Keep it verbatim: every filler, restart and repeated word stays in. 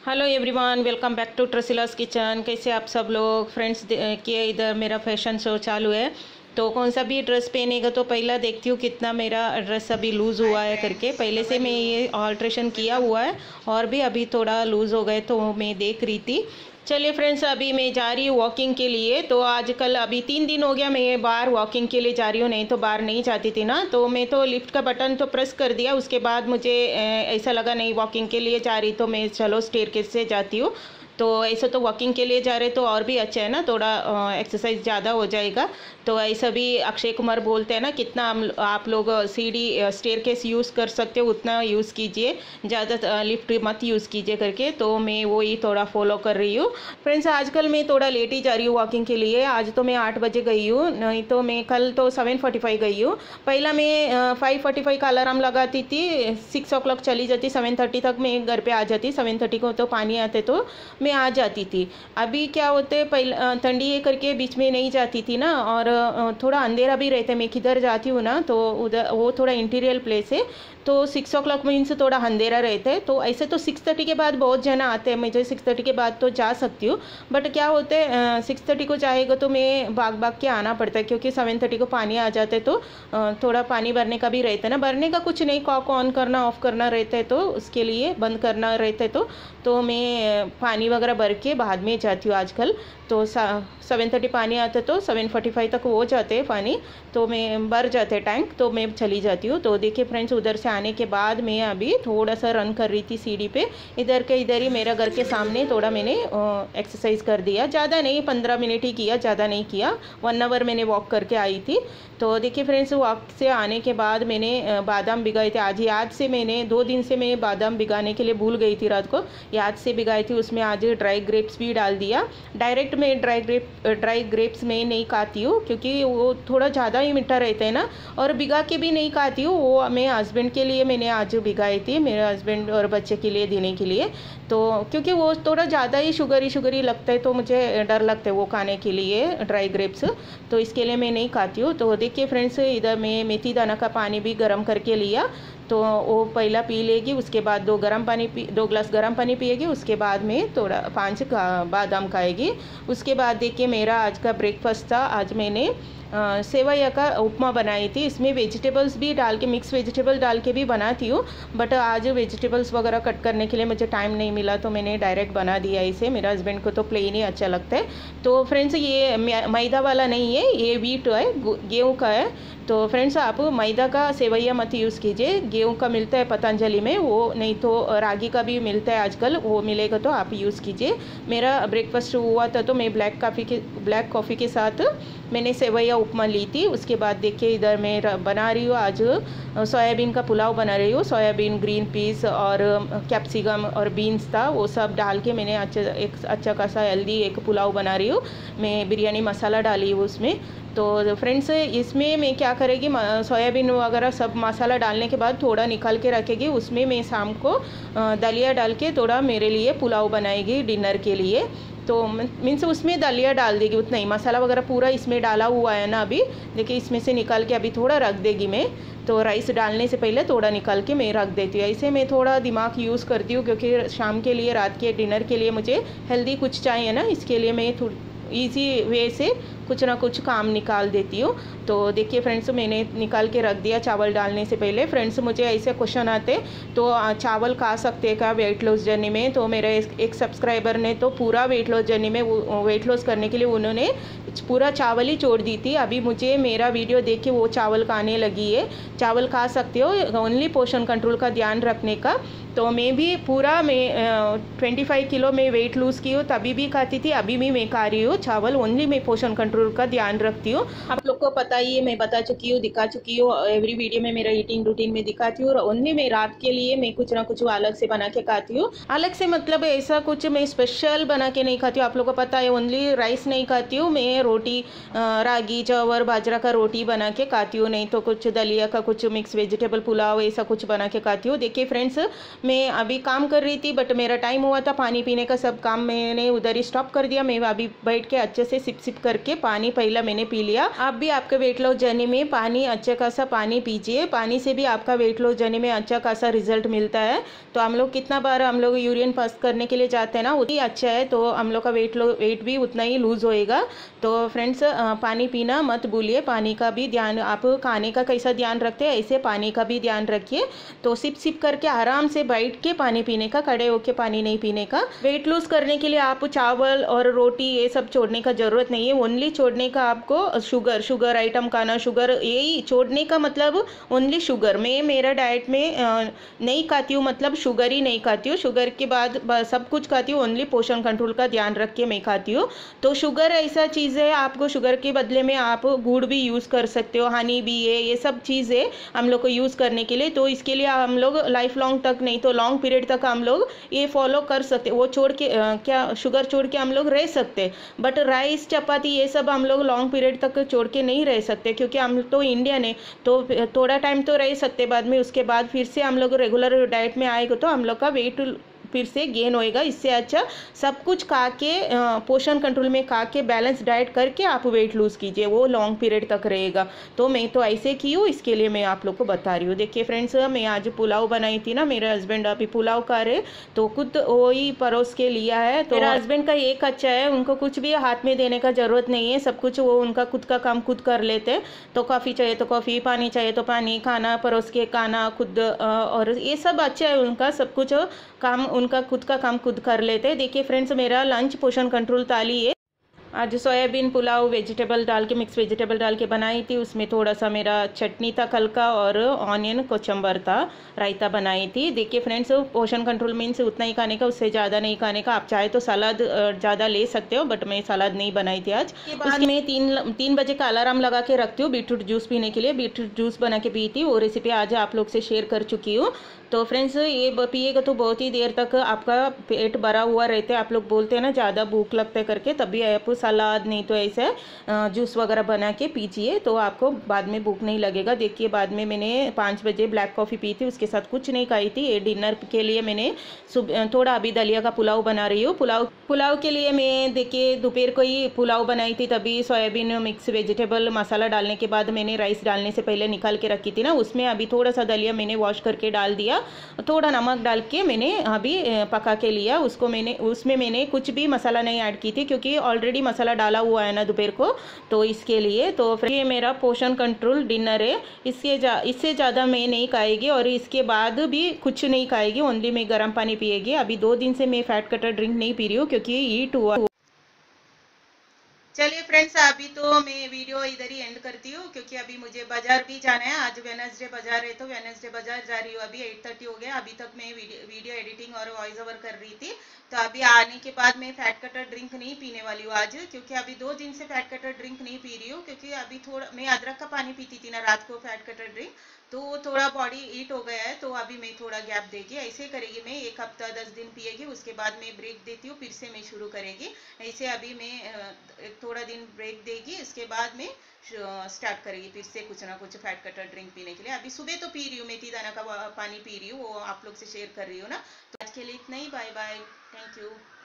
Hello everyone, welcome back to ट्रसिलास kitchen. कैसे आप सब लोग फ्रेंड्स? देखिए इधर मेरा फैशन शो चालू है, तो कौन सा भी ड्रेस पहनेगा तो पहला देखती हूँ कितना मेरा ड्रेस अभी लूज़ हुआ है करके। पहले से मैं ये ऑल्ट्रेशन किया हुआ है और भी अभी थोड़ा लूज़ हो गए तो मैं देख रही थी। चलिए फ्रेंड्स, अभी मैं जा रही हूँ वॉकिंग के लिए। तो आजकल अभी तीन दिन हो गया मैं बाहर वॉकिंग के लिए जा रही हूँ, नहीं तो बाहर नहीं जाती थी ना। तो मैं तो लिफ्ट का बटन तो प्रेस कर दिया, उसके बाद मुझे ऐसा लगा नहीं वॉकिंग के लिए जा रही तो मैं चलो स्टेयरकेस से जाती हूँ। तो ऐसा तो वॉकिंग के लिए जा रहे तो और भी अच्छा है ना, थोड़ा एक्सरसाइज ज़्यादा हो जाएगा। तो ऐसा भी अक्षय कुमार बोलते हैं ना, कितना हम आप लोग सीढ़ी स्टेयरकेस यूज़ कर सकते हो उतना यूज़ कीजिए, ज़्यादा लिफ्ट मत यूज़ कीजिए करके। तो मैं वो ही थोड़ा फॉलो कर रही हूँ। फ्रेंड्स, आजकल मैं थोड़ा लेट ही जा रही हूँ वॉकिंग के लिए। आज तो मैं आठ बजे गई हूँ, नहीं तो मैं कल तो सेवन फोर्टी फाइव गई हूँ। पहला मैं फाइव फोर्टी फाइव का अलार्म लगाती थी, सिक्स ओ क्लॉक चली जाती, सेवन थर्टी तक मैं घर पे आ जाती। सेवन थर्टी को तो पानी आते तो मैं आ जाती थी। अभी क्या होते पहले ठंडी ये करके बीच में नहीं जाती थी ना, और थोड़ा अंधेरा भी रहता है। मैं किधर जाती हूँ ना तो उधर वो थोड़ा इंटीरियर प्लेस है, तो सिक्स ओ क्लॉक मीन्स थोड़ा अंधेरा रहता है। तो ऐसे तो सिक्स थर्टी के बाद बहुत जन आते हैं, मुझे सिक्स थर्टी के बाद तो जा सकती हूँ। बट क्या होता है सिक्स थर्टी को जाएगा तो मैं भाग भाग के आना पड़ता है, क्योंकि सेवन थर्टी को पानी आ जाते तो थोड़ा पानी भरने का भी रहता है ना। भरने का कुछ नहीं, कॉक ऑन करना ऑफ करना रहता है, तो उसके लिए बंद करना रहता है। तो तो मैं पानी वगैरह भर के बाद में जाती हूँ आजकल। तो सेवन थर्टी पानी आता तो सेवन फोर्टी फाइव तक हो जाते हैं पानी, तो मैं भर जाते टैंक, तो मैं चली जाती हूँ। तो देखिए फ्रेंड्स, उधर से आने के बाद मैं अभी थोड़ा सा रन कर रही थी सीढ़ी पे। इधर के इधर ही मेरा घर के सामने थोड़ा मैंने एक्सरसाइज कर दिया, ज़्यादा नहीं, पंद्रह मिनट ही किया, ज़्यादा नहीं किया। वन आवर मैंने वॉक करके आई थी। तो देखिए फ्रेंड्स, वॉक से आने के बाद मैंने बादाम भिगाए थे। आज याद से मैंने दो दिन से मैं बादाम भिगाने के लिए भूल गई थी, रात को याद से भिगाई थी। उसमें आज ड्राई ग्रेप्स भी डाल दिया। डायरेक्ट मैं ड्राई ग्रेप ड्राई ग्रेप्स में नहीं खाती हूँ, क्योंकि वो थोड़ा ज़्यादा ही मीठा रहता है ना, और भिगा के भी नहीं खाती हूँ। वो मैं हस्बैंड के लिए मैंने आज भिगाई थी, मेरे हस्बैंड और बच्चे के लिए देने के लिए। तो क्योंकि वो थोड़ा ज़्यादा ही शुगरी शुगरी लगता है, तो मुझे डर लगता है वो खाने के लिए ड्राई ग्रेप्स, तो इसके लिए मैं नहीं खाती हूँ। तो देखिए फ्रेंड्स, इधर मैं मेथी दाना का पानी भी गर्म करके लिया। तो वो पहला पी लेगी, उसके बाद दो गर्म पानी पी दो ग्लास गर्म पानी पिएगी, उसके बाद में थोड़ा पाँच बादाम खाएगी। उसके बाद देखिए मेरा आज का ब्रेकफास्ट था। आज मैंने सेवैया का उपमा बनाई थी। इसमें वेजिटेबल्स भी डाल के, मिक्स वेजिटेबल डाल के भी बनाती हूँ, बट आज वेजिटेबल्स वगैरह कट करने के लिए मुझे टाइम नहीं मिला, तो मैंने डायरेक्ट बना दिया इसे। मेरे हस्बैंड को तो प्लेन ही अच्छा लगता है। तो फ्रेंड्स, ये मैदा वाला नहीं है, ये व्हीट है, गेहूँ का है। तो फ्रेंड्स, आप मैदा का सेवैया मत यूज़ कीजिए, गेहूँ का मिलता है पतंजलि में, वो नहीं तो रागी का भी मिलता है आजकल, वो मिलेगा तो आप यूज़ कीजिए। मेरा ब्रेकफास्ट हुआ था तो मैं ब्लैक कॉफ़ी के ब्लैक कॉफ़ी के साथ मैंने सेवैया उपमा ली थी। उसके बाद देखिए इधर मैं बना रही हूँ आज सोयाबीन का पुलाव बना रही हूँ। सोयाबीन, ग्रीन पीस और कैप्सिकम और बीन्स था, वो सब डाल के मैंने अच्छा एक अच्छा खासा हेल्दी एक पुलाव बना रही हूँ। मैं बिरयानी मसाला डाली हूँ उसमें। तो फ्रेंड्स, इसमें मैं क्या करेगी, सोयाबीन वगैरह सब मसाला डालने के बाद थोड़ा निकाल के रखेगी। उसमें मैं शाम को दलिया डाल के थोड़ा मेरे लिए पुलाव बनाएगी डिनर के लिए। तो मीन्स उसमें दलिया डाल देगी, उतना ही मसाला वगैरह पूरा इसमें डाला हुआ है ना। अभी देखिए इसमें से निकाल के अभी थोड़ा रख देगी मैं। तो राइस डालने से पहले थोड़ा निकाल के मैं रख देती हूँ। ऐसे मैं थोड़ा दिमाग यूज़ करती हूँ, क्योंकि शाम के लिए, रात के डिनर के लिए मुझे हेल्दी कुछ चाहिए ना, इसके लिए मैं थोड़ी ईजी वे से कुछ ना कुछ काम निकाल देती हूँ। तो देखिए फ्रेंड्स, मैंने निकाल के रख दिया चावल डालने से पहले। फ्रेंड्स, मुझे ऐसे क्वेश्चन आते तो चावल खा सकते हैं क्या वेट लॉस जर्नी में? तो मेरे एक सब्सक्राइबर ने तो पूरा वेट लॉस जर्नी में, वेट लॉस करने के लिए उन्होंने पूरा चावल ही छोड़ दी थी। अभी मुझे मेरा वीडियो देख के वो चावल खाने लगी है। चावल खा सकते हो, ओनली पोषण कंट्रोल का ध्यान रखने का। तो मैं भी पूरा मैं ट्वेंटी फाइव किलो में वेट लूज़ की हूँ, तभी भी खाती थी, अभी भी मैं खा रही हूँ चावल। ओनली मैं पोषण कंट्रोल का ध्यान रखती हूँ। आप लोग को पता ही है, मैं बता चुकी हूँ, दिखा चुकी हूँ, एवरी वीडियो में मेरा ईटिंग रूटीन में दिखाती हूँ। और ओनली मैं रात के लिए मैं कुछ ना कुछ अलग से बना के खाती हूँ। अलग से मतलब ऐसा कुछ मैं स्पेशल बना के नहीं खाती हूँ, आप लोग को पता है। ओनली राइस नहीं खाती हूँ मैं, रोटी रागी चावल बाजरा का रोटी बना के खाती हूँ, नहीं तो कुछ दलिया का कुछ मिक्स वेजिटेबल पुलाव ऐसा कुछ बना के खाती हूँ। देखिए फ्रेंड्स, मैं अभी काम कर रही थी, बट मेरा टाइम हुआ था पानी पीने का, सब काम मैंने उधर ही स्टॉप कर दिया। मैं अभी बैठ बैठ के अच्छे से सिप सिप करके पानी पहला मैंने पी लिया। आप भी आपके वेट लॉस जर्नी में पानी अच्छा खासा पानी पीजिए, पानी से भी आपका वेट लॉस जर्नी में अच्छा खासा रिजल्ट मिलता है। तो हम लोग कितना बार हम लोग यूरिन पास करने के लिए जाते हैं ना, उतनी अच्छा है, तो हम लोग का वेट लो वेट भी उतना ही लूज होएगा। तो फ्रेंड्स पानी पीना मत भूलिए, पानी का भी ध्यान, आप खाने का कैसा ध्यान रखते हैं ऐसे पानी का भी ध्यान रखिए। तो सिप सिप करके आराम से बैठ के पानी पीने का, खड़े होके पानी नहीं पीने का। वेट लूज करने के लिए आप चावल और रोटी ये सब छोड़ने का जरूरत नहीं है, ओनली छोड़ने का आपको शुगर शुगर आइटम खाना, शुगर यही छोड़ने का मतलब ओनली शुगर। मैं मेरा डाइट में नहीं खाती हूँ, मतलब शुगर ही नहीं खाती हूँ, शुगर के बाद सब कुछ खाती हूँ, ओनली पोषण कंट्रोल का ध्यान रख के मैं खाती हूँ। तो शुगर ऐसा चीज़ है, आपको शुगर के बदले में आप गुड़ भी यूज़ कर सकते हो, हनी भी है, ये सब चीज़ें हम लोग को यूज़ करने के लिए। तो इसके लिए हम लोग लाइफ लॉन्ग तक नहीं तो लॉन्ग पीरियड तक हम लोग ये फॉलो कर सकते, वो छोड़ के आ, क्या शुगर छोड़ के हम लोग रह सकते, बट राइस चपाती ये सब हम लोग लॉन्ग पीरियड तक छोड़ के नहीं रह सकते, क्योंकि हम तो इंडियन है। तो थोड़ा टाइम तो रह सकते, बाद में उसके बाद फिर से हम लोग रेगुलर डाइट में आएगा तो हम लोग का वेट फिर से गेन होएगा। इससे अच्छा सब कुछ खा के पोषण कंट्रोल में खा के बैलेंस डाइट करके आप वेट लूज कीजिए, वो लॉन्ग पीरियड तक रहेगा। तो मैं तो ऐसे की हूँ, इसके लिए मैं आप लोग को बता रही हूँ। देखिए फ्रेंड्स, मैं आज पुलाव बनाई थी ना, मेरे हस्बैंड अभी पुलाव खा रहे, तो खुद वही परोस के लिया है। तो मेरा हस्बैंड का एक अच्छा है, उनको कुछ भी हाथ में देने का जरूरत नहीं है, सब कुछ वो उनका खुद का काम खुद कर लेते हैं। तो कॉफ़ी चाहिए तो कॉफ़ी, पानी चाहिए तो पानी, खाना परोस के खाना खुद, और ये सब अच्छा है उनका, सब कुछ काम उनका खुद का काम खुद कर लेते हैं। देखिए फ्रेंड्स, मेरा लंच पोषण कंट्रोल थाली है। आज सोयाबीन पुलाव वेजिटेबल डाल के, मिक्स वेजिटेबल डाल के बनाई थी। उसमें थोड़ा सा मेरा चटनी था कल का, और ऑनियन कोचंबर था, रायता बनाई थी। देखिए फ्रेंड्स, पोषण कंट्रोल मीन्स उतना ही खाने का, उससे ज़्यादा नहीं खाने का। आप चाहे तो सलाद ज़्यादा ले सकते हो, बट मैं सलाद नहीं बनाई थी आज। के बाद मैं तीन तीन बजे का अलार्म लगा के रखती हूँ बीटरूट जूस पीने के लिए। बीटरूट जूस बना के पी थी, वो रेसिपी आज आप लोग से शेयर कर चुकी हूँ। तो फ्रेंड्स, ये पिएगा तो बहुत ही देर तक आपका पेट भरा हुआ रहता है। आप लोग बोलते हैं ना ज़्यादा भूख लगता है करके, तभी आप सलाद नहीं तो ऐसे जूस वगैरह बना के पीजिए, तो आपको बाद में भूख नहीं लगेगा। देखिए बाद में मैंने पाँच बजे ब्लैक कॉफ़ी पी थी, उसके साथ कुछ नहीं खाई थी। ये डिनर के लिए मैंने सुबह थोड़ा अभी दलिया का पुलाव बना रही हूँ। पुलाव पुलाव के लिए मैं देखिए दोपहर को ही पुलाव बनाई थी, तभी सोयाबीन मिक्स वेजिटेबल मसाला डालने के बाद मैंने राइस डालने से पहले निकाल के रखी थी ना, उसमें अभी थोड़ा सा दलिया मैंने वॉश करके डाल दिया, थोड़ा नमक डाल के मैंने अभी पका के लिया उसको। मैंने उसमें मैंने कुछ भी मसाला नहीं ऐड की थी, क्योंकि ऑलरेडी मसाला डाला हुआ है ना दोपहर को, तो इसके लिए। तो फिर ये मेरा पोषण कंट्रोल डिनर है, इससे जा इससे ज़्यादा मैं नहीं खाएगी, और इसके बाद भी कुछ नहीं खाएगी, ओनली मैं गर्म पानी पिएगी। अभी दो दिन से मैं फैट कटर ड्रिंक नहीं पी रही हूँ, क्योंकि हीट हुआ। चलिए फ्रेंड्स, अभी तो मैं वीडियो इधर ही एंड करती हूँ, क्योंकि अभी मुझे बाजार भी जाना है। आज वेडनेसडे बाजार है, तो वेडनेसडे बाजार जा रही हूँ। अभी एट थर्टी हो गया, अभी तक मैं वीडियो, वीडियो एडिटिंग और वॉइस ओवर कर रही थी। तो अभी आने के बाद मैं फैट कटर ड्रिंक नहीं पीने वाली हूँ आज, क्योंकि अभी दो दिन से फैट कटर ड्रिंक नहीं पी रही हूँ। क्योंकि अभी थोड़ा मैं अदरक का पानी पीती थी ना रात को फैट कटर ड्रिंक, तो थोड़ा बॉडी हीट हो गया है, तो अभी मैं थोड़ा गैप देगी। ऐसे करेगी मैं, एक हफ्ता दस दिन पिएगी, उसके बाद मैं ब्रेक देती हूँ, फिर से मैं शुरू करेगी। ऐसे अभी मैं थोड़ा दिन ब्रेक देगी, इसके बाद में स्टार्ट करेगी फिर से कुछ ना कुछ फैट कटर ड्रिंक पीने के लिए। अभी सुबह तो पी रही हूँ, मेथी दाना का पानी पी रही हूँ, वो आप लोग से शेयर कर रही हूँ ना। तो आज के लिए इतना ही, बाय बाय, थैंक यू।